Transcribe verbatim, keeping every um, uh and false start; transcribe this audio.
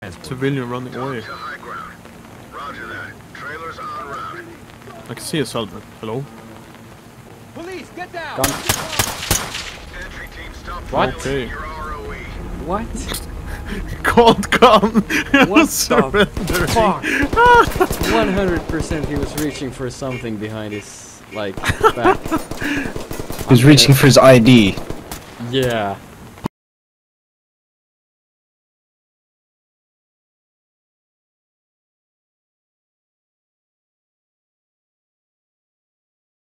Civilian running away. To high ground. Roger that. Trailers en route. I can see a Saltman. Hello? Police, get down! Gun. Entry team, stop What? violating your R O E. What? Can't come! What Surrendering. the fuck? one hundred percent he was reaching for something behind his, like, back. He was reaching for his I D. Yeah.